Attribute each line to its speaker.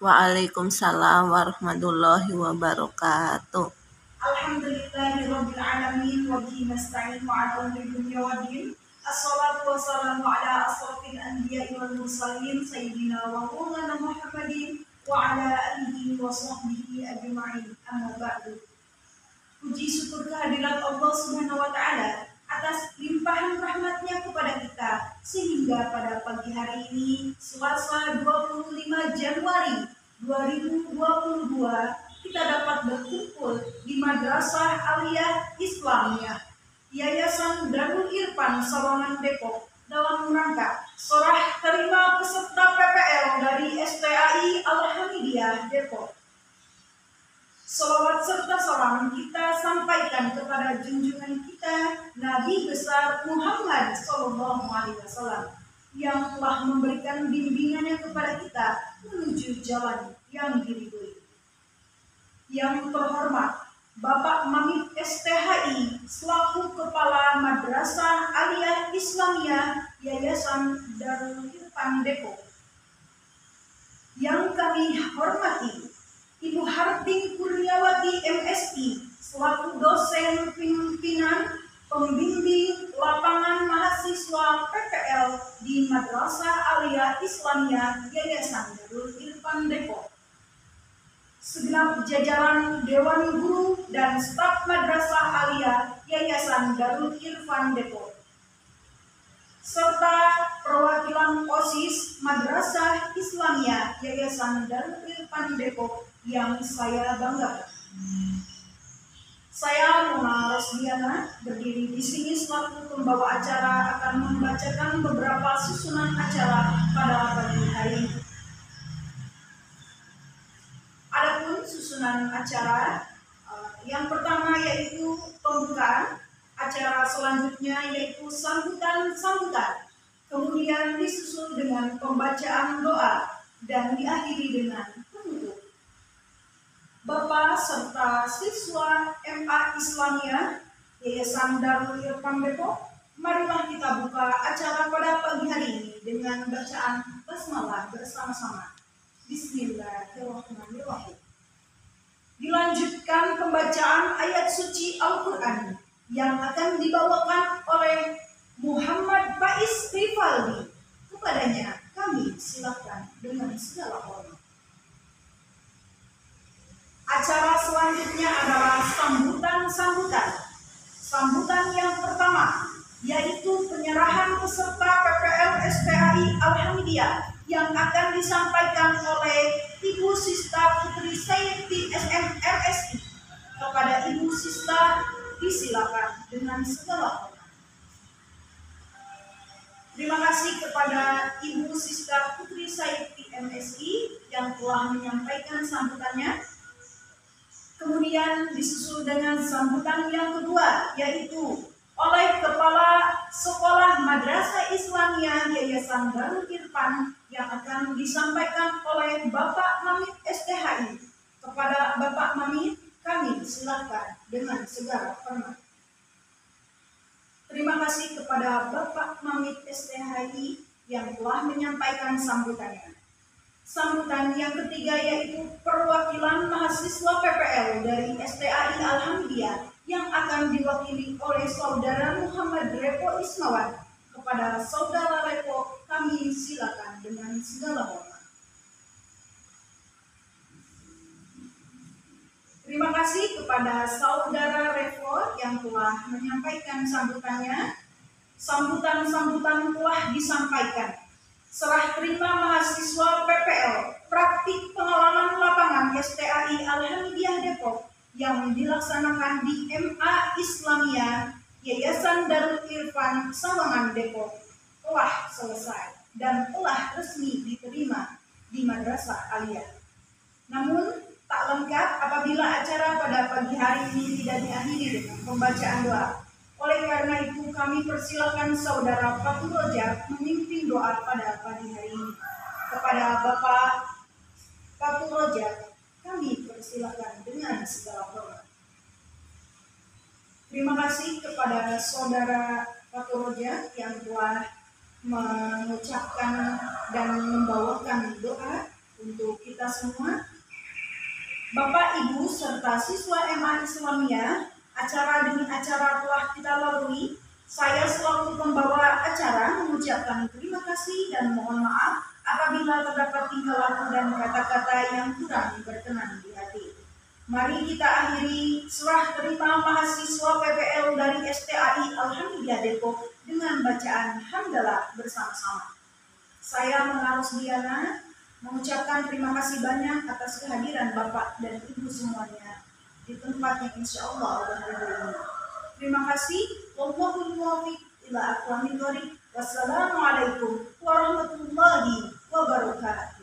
Speaker 1: Waalaikumsalam warahmatullahi wabarakatuh.
Speaker 2: Alhamdulillahirabbil alamin wa bihi nasta'in ala umuri dunya waddin. Assalatu wassalamu ala asrofil anbiya'i wal mursalin sayyidina wa maulana Muhammadin wa ala alihi wa sahbihi ajma'in. Amma ba'du. Puji syukur kehadirat Allah Subhanahu wa taala atas limpahan rahmatnya kepada kita sehingga pada pagi hari ini Selasa 25 Januari 2022 kita dapat berkumpul di Madrasah Aliyah Islamiyah Yayasan Darul Irfan Sawangan Depok dalam rangka sorah terima peserta PPL dari STAI Al-Hamidiyah Depok. Salawat serta salam kita sampaikan kepada junjungan kita Nabi besar Muhammad SAW yang telah memberikan bimbingannya kepada kita menuju jalan yang diridhoi. Yang terhormat Bapak Mamit STHI selaku Kepala Madrasah Aliyah Islamiyah Yayasan Darul Irfan Depok. Yang kami hormati Ibu Harting Kurniawati MSI selaku dosen pimpinan pembimbing lapangan mahasiswa PPL di Madrasah Aliyah Islamiyah Yayasan Darul Irfan Depok. Segenap jajaran Dewan Guru dan staf Madrasah Aliyah Yayasan Darul Irfan Depok. Serta perwakilan OSIS Madrasah Islamiyah Yayasan Darul Irfan Depok yang saya banggakan. Saya Mona Rosdiana berdiri di sini selaku pembawa acara akan membacakan beberapa susunan acara pada pagi hari ini. Adapun susunan acara yang pertama yaitu pembukaan, acara selanjutnya yaitu sambutan, kemudian disusul dengan pembacaan doa dan diakhiri dengan penutup. Bapak serta siswa MA Islamiyah Yayasan Darul Irfan Depok, marilah kita buka acara pada pagi hari ini dengan bacaan basmalah bersama-sama. Bismillahirrahmanirrahim. Dilanjutkan pembacaan ayat suci Al-Quran yang akan dibawakan oleh Muhammad Faiz Rivaldi. Kepadanya kami silakan dengan segala hormat. Acara selanjutnya adalah sambutan yang pertama yaitu penyerahan peserta PPL STAI Al-Hamidiyah yang akan disampaikan oleh Ibu Sista Putri Sayyidi SMRSI. Kepada Ibu Sista disilakan dengan segala hormat. Terima kasih kepada Ibu Sista Putri Sayyidi MSI yang telah menyampaikan sambutannya. Kemudian disusul dengan sambutan yang kedua yaitu oleh Kepala Sekolah Madrasah Islamiyah Yayasan Darul Irfan yang akan disampaikan oleh Bapak Mamit STHI. Kepada Bapak Mamit kami silakan dengan segala hormat. Terima kasih kepada Bapak Mamit STHI yang telah menyampaikan sambutannya. Sambutan yang ketiga yaitu perwakilan mahasiswa PPL dari STAI Alhamdulillah yang akan diwakili oleh Saudara Muhammad Repo Ismawan. Kepada Saudara Repo kami silakan dengan segala hormat. Terima kasih kepada Saudara Repo yang telah menyampaikan sambutannya. Sambutan telah disampaikan. Serah terima mahasiswa PPL praktik pengalaman lapangan STAI Al-Hamidiyah Depok yang dilaksanakan di MA Islamiyah Yayasan Darul Irfan Sawangan Depok telah selesai dan telah resmi diterima di Madrasah Aliyah. Namun tak lengkap apabila acara pada pagi hari ini tidak diakhiri dengan pembacaan doa. Oleh karena itu kami persilakan Saudara Fatul Rojak memimpin doa pada pagi hari ini. Kepada Bapak Fatul Rojak kami persilakan dengan segala hormat. Terima kasih kepada Saudara Fatul Rojak yang telah mengucapkan dan membawakan doa. untuk kita semua, Bapak, Ibu, serta siswa MA Islamiyah. Acara demi acara telah kita lalui. Saya selaku pembawa acara mengucapkan terima kasih dan mohon maaf apabila terdapat tingkah laku dan kata-kata yang kurang berkenan di hati. Mari kita akhiri serah terima mahasiswa PPL dari STAI Alhamdulillah Depok dengan bacaan hamdalah bersama-sama. Saya Menarus Diana mengucapkan terima kasih banyak atas kehadiran Bapak dan Ibu semuanya di tempat yang insya Allah berdoa. Terima kasih. Wallahul muwaffiq ila aqwamit thoriq. Wassalamualaikum warahmatullahi wabarakatuh.